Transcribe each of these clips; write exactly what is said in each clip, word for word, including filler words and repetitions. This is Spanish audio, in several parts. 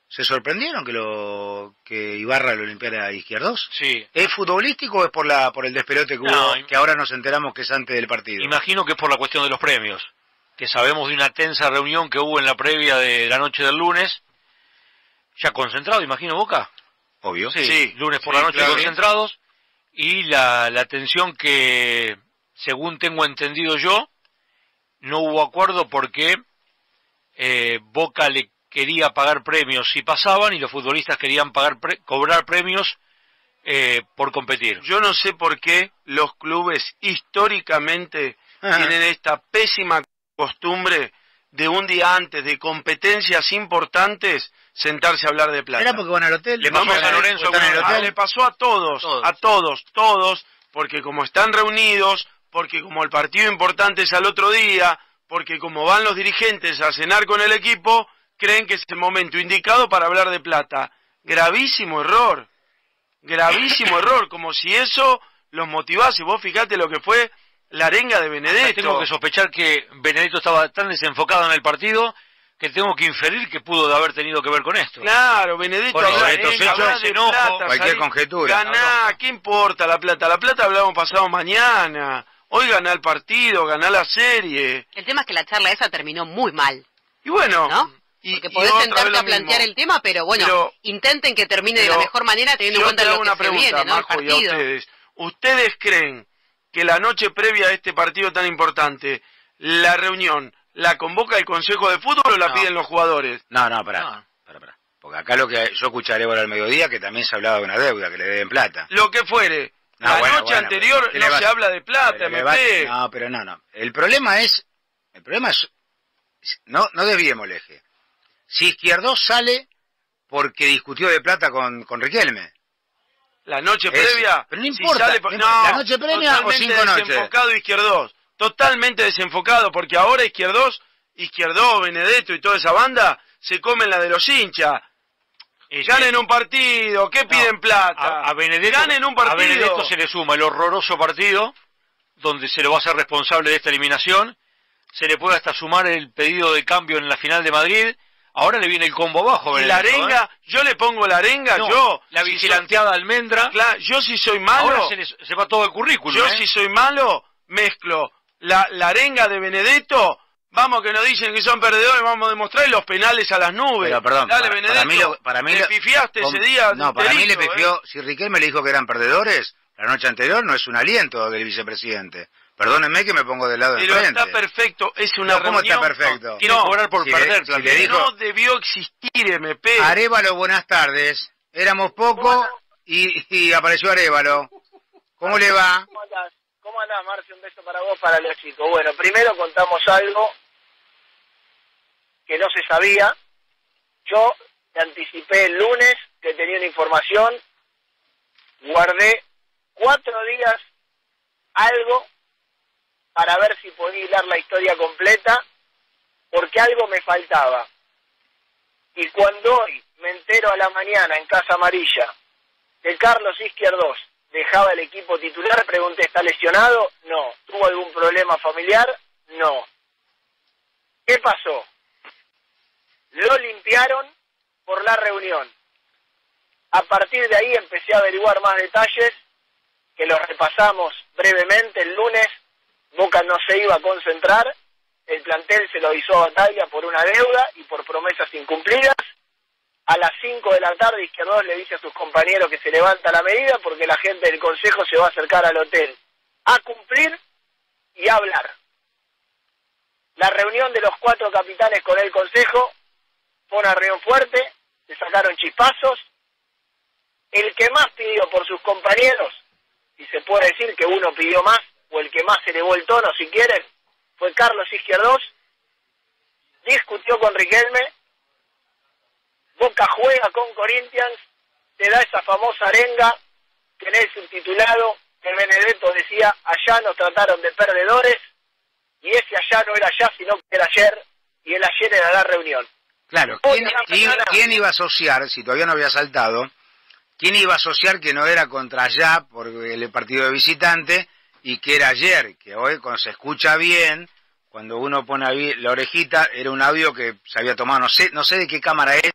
¿Se sorprendieron que lo que Ibarra lo limpiara a Izquierdos? Sí. ¿Es futbolístico o es por la por el despelote que No, hubo, que ahora nos enteramos que es antes del partido? Imagino que es por la cuestión de los premios, que sabemos de una tensa reunión que hubo en la previa de la noche del lunes. Ya concentrado, imagino, Boca. Obvio. Sí, sí lunes por sí, la noche claro, concentrados. Y la, la tensión que, según tengo entendido yo, no hubo acuerdo porque eh, Boca le quería pagar premios si pasaban y los futbolistas querían pagar pre cobrar premios eh, por competir. Yo no sé por qué los clubes históricamente Ajá. tienen esta pésima costumbre de un día antes de competencias importantes sentarse a hablar de plata. ¿Era porque van al hotel? ¿Le pasó a San Lorenzo? Ah, le pasó a todos, todos, a todos, todos, porque como están reunidos, porque como el partido importante es al otro día, porque como van los dirigentes a cenar con el equipo, creen que es el momento indicado para hablar de plata. Gravísimo error, gravísimo error, como si eso los motivase. Vos fijate lo que fue la arenga de Benedetto. Tengo que sospechar que Benedetto estaba tan desenfocado en el partido que tengo que inferir que pudo de haber tenido que ver con esto. Claro, Benedetto por habla, estos eh, habla hechos, de enojo, plata, cualquier salí, conjetura. Ganá, No, ¿qué importa la plata? La plata hablamos pasado mañana. Hoy ganá el partido, ganá la serie. El tema es que la charla esa terminó muy mal. Y bueno... ¿no? Y, Porque y podés sentarte a plantear mismo. el tema, pero bueno, pero, intenten que termine de la mejor manera teniendo en cuenta lo que una se pregunta, viene, ¿no? Majo, el partido. y a ustedes. ¿Ustedes creen que la noche previa a este partido tan importante, la reunión, la convoca el Consejo de Fútbol o la no. piden los jugadores? No, no, pará, no. pará, pará. Porque acá lo que yo escucharé ahora al mediodía, que también se hablaba de una deuda, que le deben plata. Lo que fuere. No, la bueno, noche bueno, anterior no se habla de plata, M P. No, pero no, no. El problema es, el problema es, no, no desviemos el eje. Si Izquierdos sale porque discutió de plata con, con Riquelme. La noche es, previa. Pero no importa. Si sale, no, no, la noche previa o cinco noches. Desenfocado Izquierdos. Totalmente desenfocado, porque ahora Izquierdos, Izquierdos, Benedetto y toda esa banda se comen la de los hinchas. Y ganen un partido, ¿qué no, piden plata? A, a Benedetto, ganen un partido. A Benedetto se le suma el horroroso partido, donde se lo va a hacer responsable de esta eliminación. Se le puede hasta sumar el pedido de cambio en la final de Madrid. Ahora le viene el combo abajo, Benedetto. Y la arenga, ¿eh? Yo le pongo la arenga, no, yo. La si vigilanteada soy, Almendra. Claro, yo si soy malo. Ahora se, les, se va todo el currículum. Yo ¿eh? si soy malo, mezclo la, la arenga de Benedetto. Vamos que nos dicen que son perdedores, vamos a demostrar los penales a las nubes. Pero perdón, Dale, para, Benedetto, para mí lo, para mí le lo, pifiaste con, ese día. No, para mí le pifió, ¿eh? Si Riquelme le dijo que eran perdedores, la noche anterior no es un aliento del vicepresidente. Perdónenme que me pongo del lado de Pero enfrente. está perfecto, es una no, ¿cómo reunión? está perfecto? Quieren no, cobrar por si perder. Le, si le dijo, no debió existir, M P. Arévalo, buenas tardes. Éramos pocos y, y apareció Arévalo. ¿Cómo le va? ¿Cómo andás? ¿Cómo andás, Marcio? Un beso para vos, para los chicos. Bueno, primero contamos algo que no se sabía. Yo te anticipé el lunes que tenía una información, guardé cuatro días algo para ver si podía hilar la historia completa, porque algo me faltaba. Y cuando hoy me entero a la mañana en Casa Amarilla que Carlos Izquierdos dejaba el equipo titular, pregunté, ¿está lesionado? No. ¿Tuvo algún problema familiar? No. ¿Qué pasó? Lo limpiaron por la reunión. A partir de ahí empecé a averiguar más detalles, que los repasamos brevemente el lunes. Boca no se iba a concentrar, el plantel se lo avisó a Bataglia por una deuda y por promesas incumplidas. A las cinco de la tarde Izquierdos le dice a sus compañeros que se levanta la medida porque la gente del consejo se va a acercar al hotel a cumplir y a hablar. La reunión de los cuatro capitanes con el consejo fue una reunión fuerte, se sacaron chispazos. El que más pidió por sus compañeros, si se puede decir que uno pidió más, o el que más se elevó el tono, si quieren, fue Carlos Izquierdos. Discutió con Riquelme. Boca juega con Corinthians, te da esa famosa arenga que en el subtitulado el Benedetto decía, allá nos trataron de perdedores, y ese allá no era allá, sino que era ayer, y el ayer era la reunión. Claro, ¿quién, ¿quién, ¿quién iba a asociar, si todavía no había saltado, quién iba a asociar que no era contra allá por el partido de visitante, y que era ayer, que hoy cuando se escucha bien, cuando uno pone la orejita, era un audio que se había tomado, no sé, no sé de qué cámara es,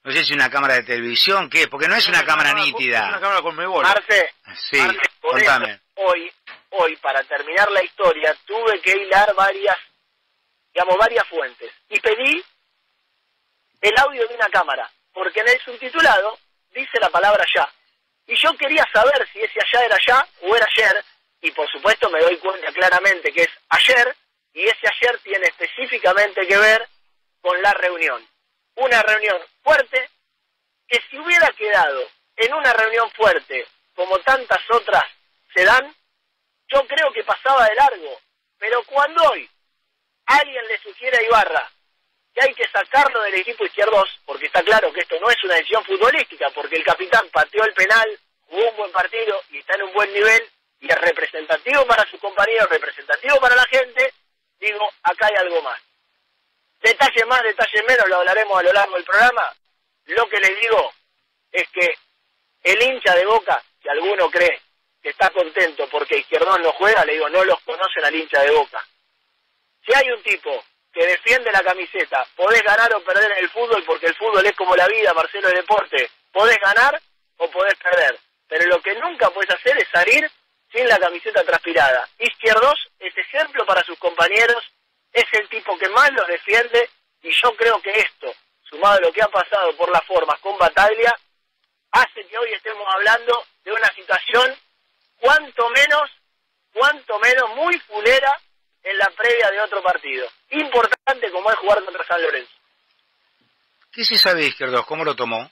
No sé si una cámara de televisión, ¿qué? Porque no es una, una cámara, cámara nítida. Es una cámara con Megol. Marce, sí, Marce, por contame. Eso, hoy, hoy, para terminar la historia, tuve que hilar varias, digamos, varias fuentes. Y pedí el audio de una cámara, porque en el subtitulado dice la palabra ya. Y yo quería saber si ese allá era ya o era ayer, y por supuesto me doy cuenta claramente que es ayer, y ese ayer tiene específicamente que ver con la reunión. Una reunión fuerte, que si hubiera quedado en una reunión fuerte, como tantas otras se dan, yo creo que pasaba de largo. Pero cuando hoy alguien le sugiere a Ibarra que hay que sacarlo del equipo izquierdos, porque está claro que esto no es una decisión futbolística, porque el capitán pateó el penal, jugó un buen partido y está en un buen nivel, y es representativo para sus compañeros, representativo para la gente, digo, acá hay algo más. Detalle más, detalle menos, lo hablaremos a lo largo del programa. Lo que les digo es que el hincha de Boca, si alguno cree que está contento porque Izquierdón no juega, le digo, no los conocen al hincha de Boca. Si hay un tipo que defiende la camiseta, podés ganar o perder en el fútbol, porque el fútbol es como la vida, Marcelo, es deporte, podés ganar o podés perder, pero lo que nunca podés hacer es salir sin la camiseta transpirada. Izquierdos es ejemplo para sus compañeros, es el tipo que más los defiende, y yo creo que esto, sumado a lo que ha pasado por las formas con Bataglia, hace que hoy estemos hablando de una situación cuanto menos, cuanto menos muy fulera en la previa de otro partido. Importante como es jugar contra San Lorenzo. ¿Qué se sabe de Izquierdos? ¿Cómo lo tomó?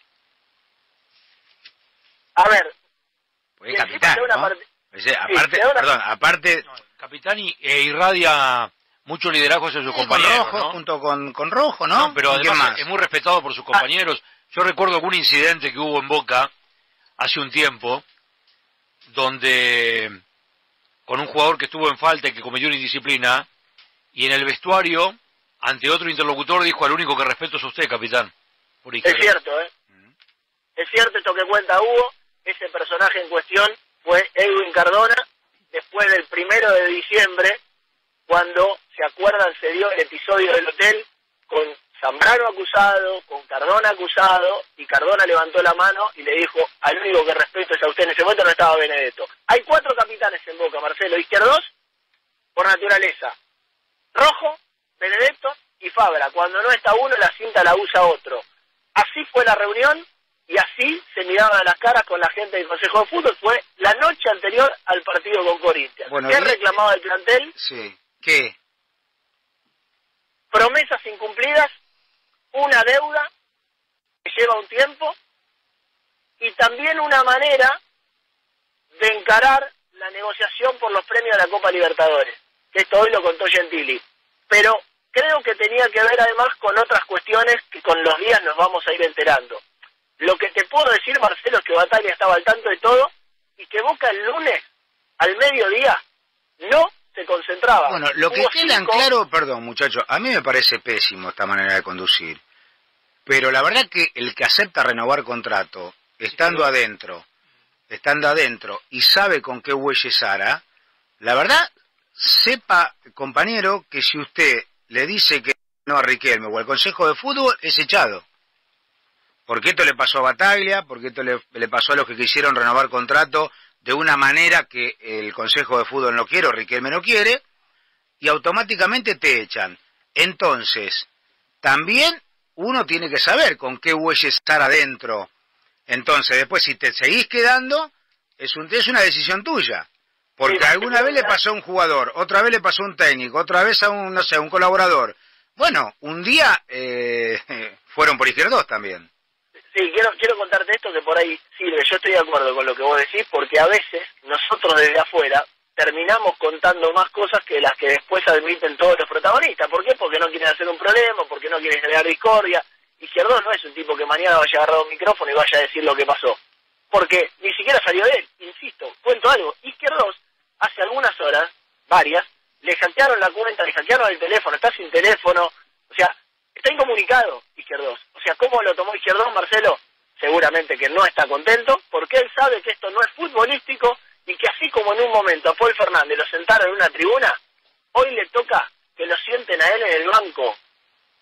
A ver. Pues capitán, ¿no? Part... Pues, aparte, sí, una... perdón, aparte... No, capitán y, e irradia mucho liderazgo hacia sus sí, compañeros, con Rojo, ¿no? Junto con, con Rojo, ¿no? no pero además más? es muy respetado por sus compañeros. Ah. Yo recuerdo algún incidente que hubo en Boca hace un tiempo, donde con un jugador que estuvo en falta y que cometió una indisciplina, y en el vestuario, ante otro interlocutor, dijo: al único que respeto es usted, capitán. Por es cierto, ¿eh? Mm. Es cierto esto que cuenta Hugo. Ese personaje en cuestión fue Edwin Cardona, después del primero de diciembre, cuando, se acuerdan, se dio el episodio del hotel con Zambrano acusado, con Cardona acusado, y Cardona levantó la mano y le dijo: al único que respeto es a usted. En ese momento no estaba Benedetto. Hay cuatro capitanes en Boca, Marcelo. Izquierdos, por naturaleza. Rojo, Benedetto y Fabra. Cuando no está uno, la cinta la usa otro. Así fue la reunión, y así se miraban a las caras con la gente del Consejo de Fútbol. Fue la noche anterior al partido con Corinthians. Bueno, ¿qué reclamaba el plantel? Sí. ¿Qué? Promesas incumplidas, una deuda que lleva un tiempo, y también una manera de encarar la negociación por los premios de la Copa Libertadores, que esto hoy lo contó Gentili. Pero creo que tenía que ver además con otras cuestiones que con los días nos vamos a ir enterando. Lo que te puedo decir, Marcelo, es que Bataglia estaba al tanto de todo, y que Boca el lunes, al mediodía, no se concentraba. Bueno, lo que queda en claro, perdón muchachos, a mí me parece pésimo esta manera de conducir, pero la verdad que el que acepta renovar contrato, estando adentro, estando adentro, y sabe con qué bueyes hará, la verdad, sepa, compañero, que si usted le dice que no a Riquelme o al Consejo de Fútbol, es echado. Porque esto le pasó a Bataglia, porque esto le, le pasó a los que quisieron renovar contrato de una manera que el Consejo de Fútbol no quiere o Riquelme no quiere, y automáticamente te echan. Entonces, también uno tiene que saber con qué bueyes estar adentro. Entonces, después si te seguís quedando, es, un, es una decisión tuya. Porque sí, alguna sí, vez le pasó a un jugador, otra vez le pasó a un técnico, otra vez a un, no sé, un colaborador. Bueno, un día eh, fueron por Izquierdos también. Sí, quiero quiero contarte esto que por ahí sirve. Yo estoy de acuerdo con lo que vos decís, porque a veces nosotros desde afuera terminamos contando más cosas que las que después admiten todos los protagonistas. ¿Por qué? Porque no quieren hacer un problema, porque no quieren generar discordia. Izquierdos no es un tipo que mañana vaya a agarrar un micrófono y vaya a decir lo que pasó, porque ni siquiera salió de él. Insisto, cuento algo. Izquierdos hace algunas horas, varias, le hackearon la cuenta, le hackearon el teléfono, está sin teléfono, o sea, está incomunicado Izquierdos. O sea, ¿cómo lo tomó Izquierdos, Marcelo? Seguramente que no está contento, porque él sabe que esto no es futbolístico, y que así como en un momento a Paul Fernández lo sentaron en una tribuna, hoy le toca que lo sienten a él en el banco,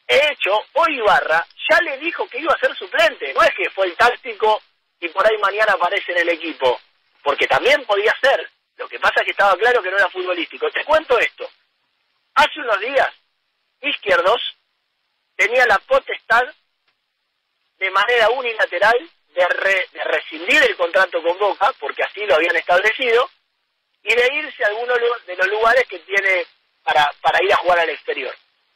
De hecho, hoy Ibarra ya le dijo que iba a ser suplente. No es que fue el táctico y por ahí mañana aparece en el equipo. Porque también podía ser. Lo que pasa es que estaba claro que no era futbolístico. Te cuento esto. Hace unos días, Izquierdos tenía la potestad de manera unilateral de, re, de rescindir el contrato con Boca, porque así lo habían establecido, y de irse a alguno de los lugares que tiene para, para ir a jugar al exterior.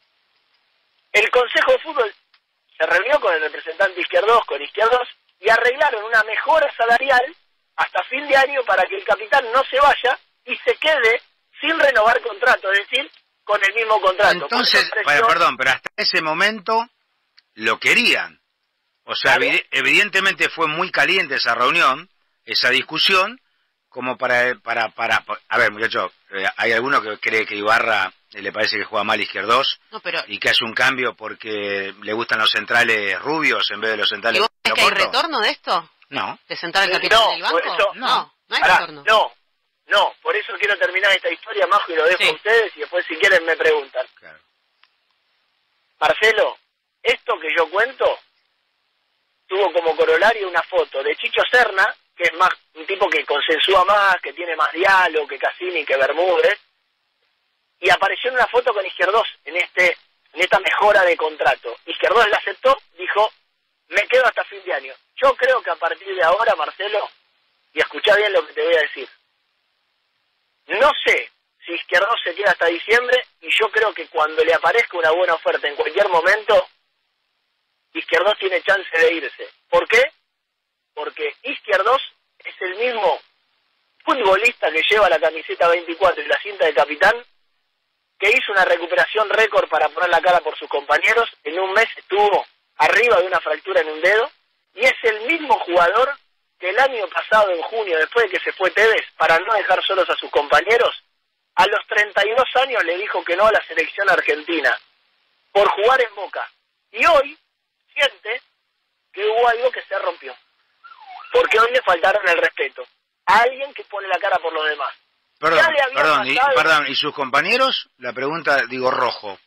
El Consejo de Fútbol se reunió con el representante Izquierdos, con Izquierdos, y arreglaron una mejora salarial hasta fin de año para que el capitán no se vaya y se quede sin renovar contrato, es decir, con el mismo contrato. Entonces, presión... perdón, pero hasta ese momento lo querían. O sea, evi evidentemente fue muy caliente esa reunión, esa discusión, como para... para, para a ver, muchachos, eh, hay alguno que cree que Ibarra eh, le parece que juega mal Izquierdos no, pero... y que hace un cambio porque le gustan los centrales rubios en vez de los centrales... ¿Y vos crees que hay retorno de esto? No. ¿De sentar al capitán no, en el banco? Eso, no, no, no hay pará, retorno. No, no, por eso quiero terminar esta historia, Majo, y lo dejo sí. a ustedes y después si quieren me preguntan. Claro. Marcelo, esto que yo cuento tuvo como corolario una foto de Chicho Serna, que es más un tipo que consensúa más, que tiene más diálogo que Cassini, que Bermúdez, y apareció en una foto con Izquierdos en este en esta mejora de contrato. Izquierdos la aceptó, dijo, me quedo hasta fin de año. Yo creo que a partir de ahora, Marcelo, y escuchá bien lo que te voy a decir, no sé si Izquierdos se queda hasta diciembre, y yo creo que cuando le aparezca una buena oferta en cualquier momento, Izquierdos tiene chance de irse. ¿Por qué? Porque Izquierdos es el mismo futbolista que lleva la camiseta veinticuatro y la cinta de capitán, que hizo una recuperación récord para poner la cara por sus compañeros. En un mes estuvo arriba de una fractura en un dedo, y es el mismo jugador que el año pasado, en junio, después de que se fue Tevez, para no dejar solos a sus compañeros, a los treinta y dos años le dijo que no a la selección argentina, por jugar en Boca. Y hoy siente que hubo algo que se rompió, porque hoy le faltaron el respeto a alguien que pone la cara por los demás. Perdón, perdón, y, perdón, ¿y sus compañeros? La pregunta, digo, rojo.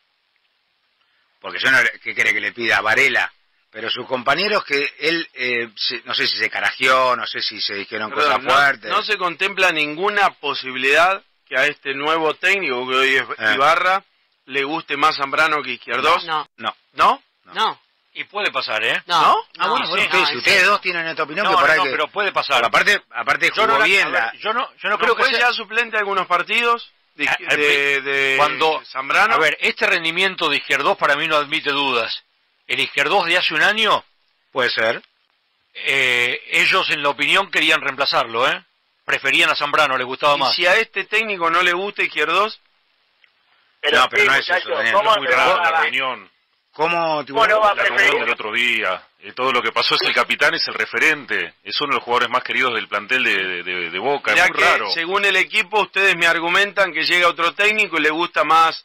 Porque yo no, ¿qué quiere que le pida a Varela? Pero sus compañeros que él, eh, se, no sé si se carajeó, no sé si se dijeron Perdón, cosas no, fuertes. No se contempla ninguna posibilidad que a este nuevo técnico, que hoy es eh. Ibarra, le guste más Zambrano que Izquierdos. No. No. ¿No? No. no. Y puede pasar, ¿eh? No. ¿No? Ah, bueno, sí, bueno, no, ustedes, si ustedes dos tienen esta opinión, no, que por no, ahí no, que... pero puede pasar. Pero aparte, aparte jugó yo no, bien la, la... Ver, yo no, yo no, no creo que fue sea... ya suplente de algunos partidos de, a, de, de cuando Zambrano. A ver, este rendimiento de Izquierdos para mí no admite dudas. El Izquierdos de hace un año, puede ser. Eh, ellos en la opinión querían reemplazarlo, ¿eh? Preferían a Zambrano, les gustaba y más. Si a este técnico no le gusta Izquierdos, pero no, pero sí, no es eso, Daniel, es muy raro la reunión. ¿Cómo? ¿Cómo no va a la preferir? reunión del otro día, eh, todo lo que pasó es el capitán, es el referente, es uno de los jugadores más queridos del plantel de, de, de, de Boca, ya es muy que raro. según el equipo ustedes me argumentan que llega otro técnico y le gusta más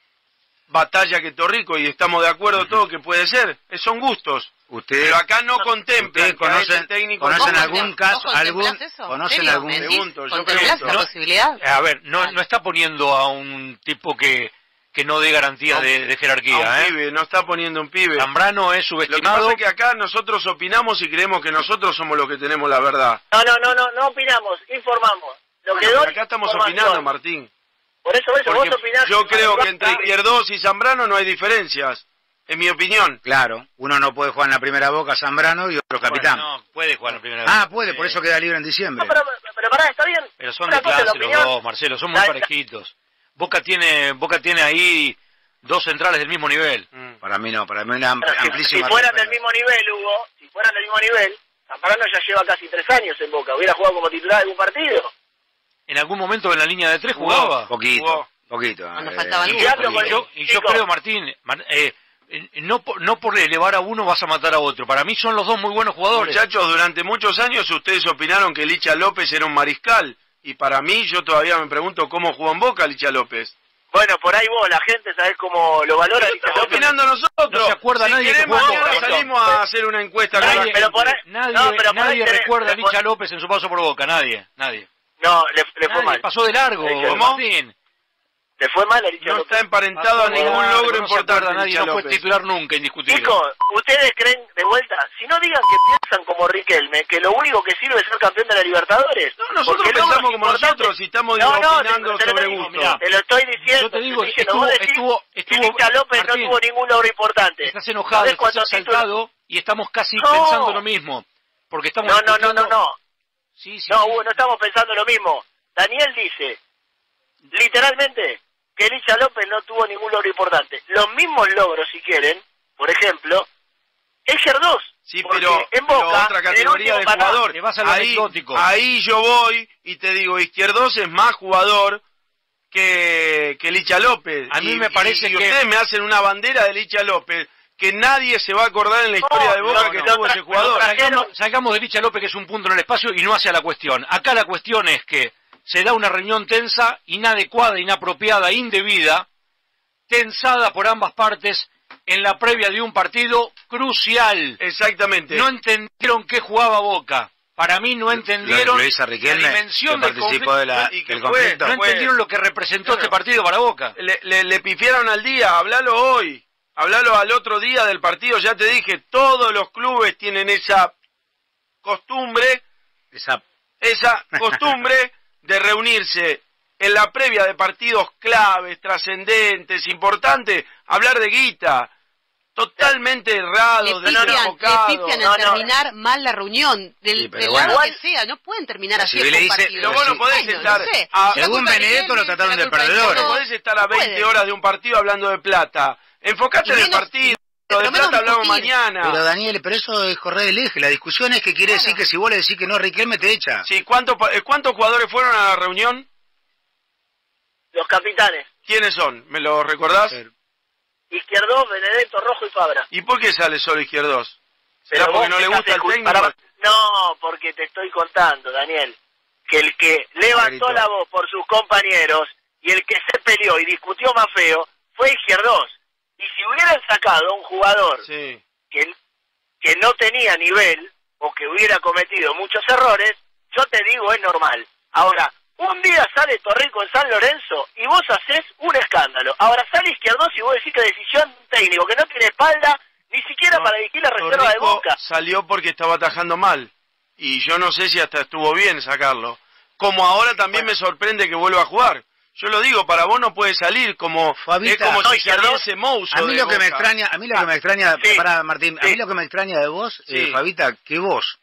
Batalla que Torrico, y estamos de acuerdo todos que puede ser, son gustos. Ustedes, pero acá no contemplan ustedes conocen, este técnico conocen no algún caso, algún, eso? conocen algún, pregunto, yo ¿Contemplás pregunto. la No, posibilidad? A ver, no, Vale. no está poniendo a un tipo que, que no dé garantías No, de, de a jerarquía, un ¿eh? pibe, no está poniendo un pibe. Zambrano es Lo que subestimado. pasa es que acá nosotros opinamos y creemos que nosotros somos los que tenemos la verdad. No, no, no, no, no opinamos, informamos. Lo Bueno, que pero doy, acá estamos información. opinando, Martín. Por eso, por eso Porque vos opinás. yo creo que entre Izquierdos Izquierdos y Zambrano no hay diferencias, en mi opinión. claro, uno no puede jugar en la primera Boca Zambrano y otro capitán. Bueno, no, puede jugar la primera Ah, vez. puede, por Sí. eso queda libre en diciembre. No, pero, pero pará, está bien. Pero son Una de cosa es la clase los opinión. dos, Marcelo, son muy La- parejitos. Boca tiene, Boca tiene ahí dos centrales del mismo nivel. Mm. Para mí no, para mí una Pero si- amplísima... si fueran del diferencia. mismo nivel, Hugo, si fueran del mismo nivel, Zambrano ya lleva casi tres años en Boca. Hubiera jugado como titular de algún partido. En algún momento en la línea de tres Jugó. jugaba. Poquito, Jugó. poquito. Cuando eh, faltaba Y alguno. yo, Jugando con y yo- el y yo chico. creo, Martín, Mar- eh, eh, no, por- no por elevar a uno vas a matar a otro. Para mí son los dos muy buenos jugadores. Muchachos, durante muchos años ustedes opinaron que Licha López era un mariscal. Y para mí, yo todavía me pregunto cómo jugó en Boca Licha López. Bueno, por ahí vos, la gente, ¿sabés cómo lo valora? Pero estamos opinando nosotros. No se acuerda si nadie que queremos, jugó en ahora Boca. salimos a hacer una encuesta con la Nadie, gente. pero por ahí- nadie, no, pero por ahí nadie tenés- recuerda a pero por- Licha López en su paso por Boca. Nadie, nadie. No, le, le fue Nadie, mal. pasó de largo, ¿Cómo? Martín. Le fue mal a Licha No López. está emparentado a ningún no, logro no se importante. acuerda nadie, Licha no fue López. titular nunca, indiscutible. Chicos, ¿ustedes creen, de vuelta, si no digan que piensan como Riquelme, que lo único que sirve es ser campeón de la Libertadores? No, nosotros Porque pensamos logros como importantes- nosotros y estamos No, no, opinando te, te lo sobre digo, gusto. mirá. Te lo estoy diciendo. Yo te digo, estoy diciendo, estuvo, vos decís estuvo, que estuvo, Licha López Martín, no tuvo ningún logro importante. estás enojado, ¿Sabés estás cuántos títulos? exaltado y estamos casi No. pensando lo mismo. Porque estamos No, no, no, no, discutiendo- no. Sí, sí, No, sí. Hugo, no estamos pensando lo mismo. Daniel dice, literalmente, que Licha López no tuvo ningún logro importante. Los mismos logros, si quieren, por ejemplo, es Gerdós. Sí, porque pero, en pero Boca, otra en el categoría de último pará- jugador. Te vas a lo Ahí, anecdótico. ahí yo voy y te digo, Izquierdos es más jugador que, que Licha López. A mí Y- me parece y, y que- ustedes me hacen una bandera de Licha López que nadie se va a acordar en la historia No, de Boca no, que no, tuvo no, ese jugador. no, Salgamos, salgamos de Licha López, que es un punto en el espacio, y no hacia la cuestión. Acá la cuestión es que se da una reunión tensa, inadecuada, inapropiada, indebida, tensada por ambas partes en la previa de un partido crucial. Exactamente. No entendieron qué jugaba Boca. Para mí no entendieron Lo hizo la Riquelme, dimensión que del participó conflicto. de la, y que del fue, conflicto. No fue- entendieron lo que representó Claro. este partido para Boca. Le, le, le pifiaron al día, hablalo hoy, hablalo al otro día del partido, ya te dije, todos los clubes tienen esa costumbre, Esa, esa costumbre de reunirse en la previa de partidos claves, trascendentes, importantes, hablar de guita, totalmente Le errados, pifian, le desenfocados. pifian en No, no. terminar mal la reunión, del, Sí, pero del bueno. lado que sea, no pueden terminar Pero así si el le dice- partido. Pero vos no podés Ay, no, estar no sé. a- La Según culpa de Benedetto, Riquelme, lo trataron la de culpa perdedor. No todos. podés estar a No veinte pueden. horas de un partido hablando de plata. Enfocate Y en el menos- partido. pero De menos plata hablamos discutir. mañana. Pero Daniel, pero eso es correr el eje. La discusión es que quiere Claro. decir que si vos le decís que no, Riquelme te echa. Sí, ¿cuántos, pa- eh, ¿cuántos jugadores fueron a la reunión? Los capitanes, ¿Quiénes son? ¿Me lo recordás? Izquierdo, Benedetto, Rojo y Fabra. ¿Y por qué sale solo Izquierdos? ¿Será Pero porque vos no le me gusta estás el escu- técnico? pará, no, porque te estoy contando, Daniel, que el que levantó Gritó. la voz por sus compañeros y el que se peleó y discutió más feo fue Izquierdos. Y si hubieran sacado a un jugador Sí. que, que no tenía nivel o que hubiera cometido muchos errores, yo te digo, es normal. Ahora, un día sale Torrico en San Lorenzo y vos haces un escándalo. Ahora sale Izquierdos y vos decís que decisión técnico, que no tiene espalda ni siquiera No, para dirigir la reserva de Torrico Boca. salió porque estaba atajando mal. Y yo no sé si hasta estuvo bien sacarlo. Como ahora también Bueno. me sorprende que vuelva a jugar. Yo lo digo, para vos no puede salir como Fabita, es como no, si Izquierdos, saliese Mouso A mí de lo que me Boca. extraña, a mí lo que me extraña, Sí. pará, Martín, a Sí. mí lo que me extraña de vos, Sí. eh, Fabita, que vos,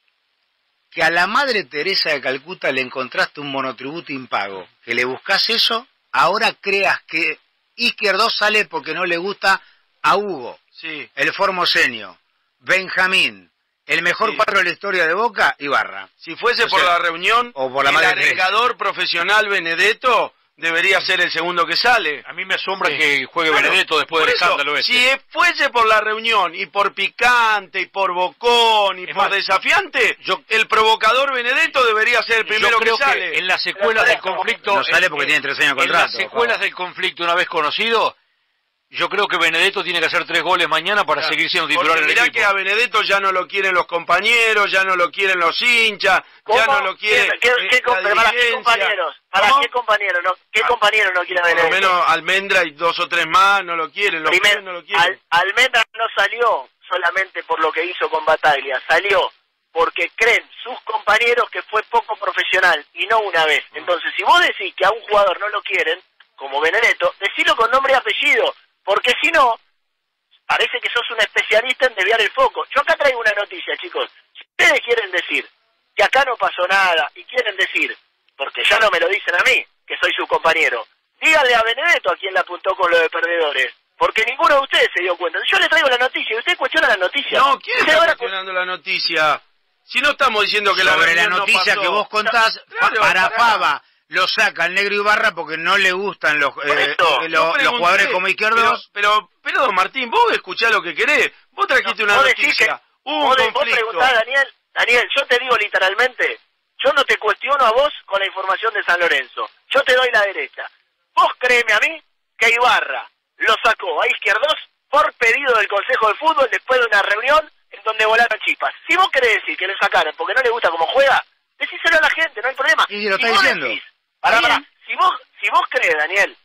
que a la Madre Teresa de Calcuta le encontraste un monotributo impago, que le buscás eso, ahora creas que Izquierdo sale porque no le gusta a Hugo, Sí. el formoseño, Benjamín, el mejor Sí. cuadro de la historia de Boca, Ibarra. Si fuese O por sea, la reunión, o por la el Madre Teresa. agregador profesional Benedetto debería ser el segundo que sale. A mí me asombra Sí. que juegue Claro, Benedetto después por del eso, escándalo este. Si eh, fuese por la reunión y por picante y por bocón y Es por más, desafiante, yo- el provocador Benedetto debería ser el primero Yo creo que sale. que en las secuelas del Pero- conflicto... No sale en- porque tiene tres años de En las contrato, secuelas Pablo. del conflicto, una vez conocido, yo creo que Benedetto tiene que hacer tres goles mañana para Claro, seguir siendo porque titular en el mirá equipo. que a Benedetto ya no lo quieren los compañeros, ya no lo quieren los hinchas, ya ¿Cómo? no lo quiere ¿Qué, qué, eh, qué com- la para qué dirigencia. compañeros? ¿Para ¿Cómo? qué compañeros no? ¿Qué Ah, compañeros no quieren a Por lo Benedetto? menos Almendra y dos o tres más no lo quieren, los Primer- pibes no lo quieren. Al- Almendra no salió solamente por lo que hizo con Bataglia, salió porque creen sus compañeros que fue poco profesional y no una vez. Entonces, si vos decís que a un jugador no lo quieren, como Benedetto, decilo con nombre y apellido, porque si no, parece que sos un especialista en desviar el foco. Yo acá traigo una noticia, chicos. Si ustedes quieren decir que acá no pasó nada y quieren decir, porque ya no me lo dicen a mí, que soy su compañero, díganle a Benedetto a quien la apuntó con lo de perdedores, porque ninguno de ustedes se dio cuenta. Yo le traigo la noticia y usted cuestiona la noticia. No, ¿quién Usted está ahora- cuestionando la noticia? Si no estamos diciendo que la Sobre la reunión no noticia pasó. que vos contás, Claro, para pará. Fava lo saca el negro Ibarra porque no le gustan los, Por eh, eso, eh, Yo los, pregunté, los jugadores como Izquierdos. Pero, pero, pero, don Martín, vos escuchá lo que querés. Vos trajiste una vos decís noticia. que- Hubo vos, un de- vos conflicto. preguntás, Daniel, Daniel, yo te digo literalmente, yo no te cuestiono a vos con la información de San Lorenzo. Yo te doy la derecha. Vos créeme a mí que Ibarra lo sacó a Izquierdos por pedido del Consejo de Fútbol después de una reunión en donde volaron chispas. Si vos querés decir que le sacaron porque no le gusta cómo juega, decíselo a la gente, no hay problema. Y lo Si está vos diciendo. decís- pará, Bien. pará, si vos, si vos crees, Daniel,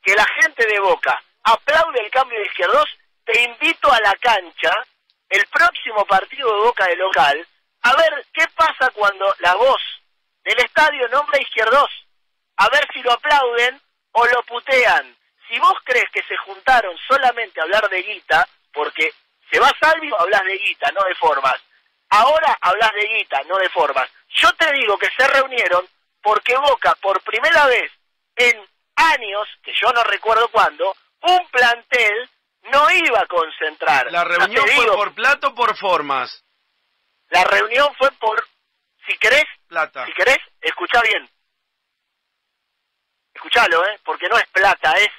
que la gente de Boca aplaude el cambio de Izquierdos, te invito a la cancha, el próximo partido de Boca de local, a ver qué pasa cuando la voz del estadio nombra a Izquierdos, a ver si lo aplauden o lo putean. Si vos crees que se juntaron solamente a hablar de guita, porque se va Salvio, hablas de guita, no de formas. Ahora hablas de guita, no de formas. Yo te digo que se reunieron porque Boca, por primera vez en años, que yo no recuerdo cuándo, un plantel no iba a concentrar. ¿La reunión no fue digo, por plata o por formas? La reunión fue por, si querés, plata. Si querés, escuchá bien. Escuchalo, ¿eh? Porque no es plata, es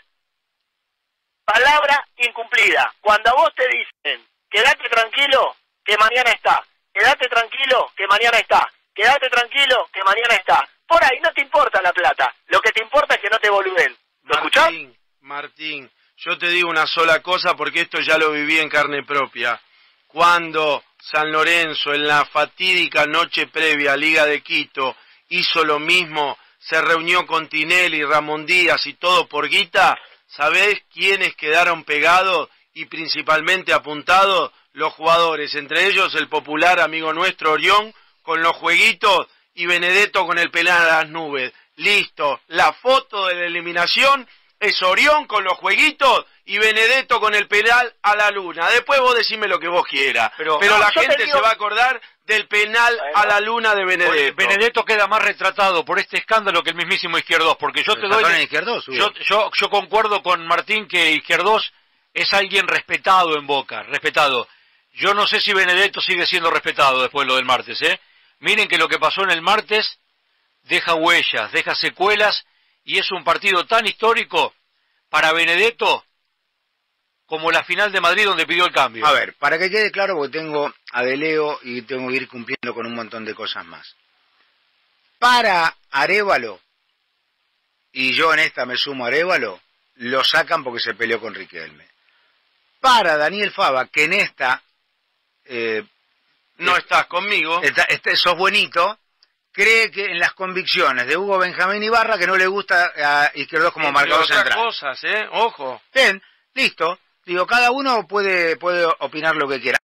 palabra incumplida. Cuando a vos te dicen, quédate tranquilo, que mañana está. Quédate tranquilo, que mañana está. Quédate tranquilo, que mañana está. Por ahí no te importa la plata. Lo que te importa es que no te boluden. ¿Lo escuchás? Martín, Martín, yo te digo una sola cosa porque esto ya lo viví en carne propia. Cuando San Lorenzo, en la fatídica noche previa a Liga de Quito, hizo lo mismo, se reunió con Tinelli, Ramón Díaz y todo por guita, ¿sabés quiénes quedaron pegados y principalmente apuntados? Los jugadores, entre ellos el popular amigo nuestro Orión, con los jueguitos, y Benedetto con el penal a las nubes. Listo, la foto de la eliminación es Orión con los jueguitos y Benedetto con el penal a la luna. Después vos decime lo que vos quieras, pero, pero no, la gente digo... se va a acordar del penal bueno. a la luna de Benedetto. Benedetto queda más retratado por este escándalo que el mismísimo Izquierdos, porque yo te doy... Izquierdos, yo, yo, yo concuerdo con Martín que Izquierdos es alguien respetado en Boca, respetado. Yo no sé si Benedetto sigue siendo respetado después de lo del martes, ¿eh? Miren que lo que pasó en el martes deja huellas, deja secuelas, y es un partido tan histórico para Benedetto como la final de Madrid donde pidió el cambio. A ver, para que quede claro, porque tengo a De Leo y tengo que ir cumpliendo con un montón de cosas más. Para Arévalo, y yo en esta me sumo a Arévalo, lo sacan porque se peleó con Riquelme. Para Daniel Fava, que en esta... Eh, no estás conmigo. Está, este, sos buenito, cree que en las convicciones de Hugo Benjamín Ibarra que no le gusta a Izquierdos como marcador central. Cosas, ¿eh? Ojo. Bien, listo. Digo, cada uno puede, puede opinar lo que quiera.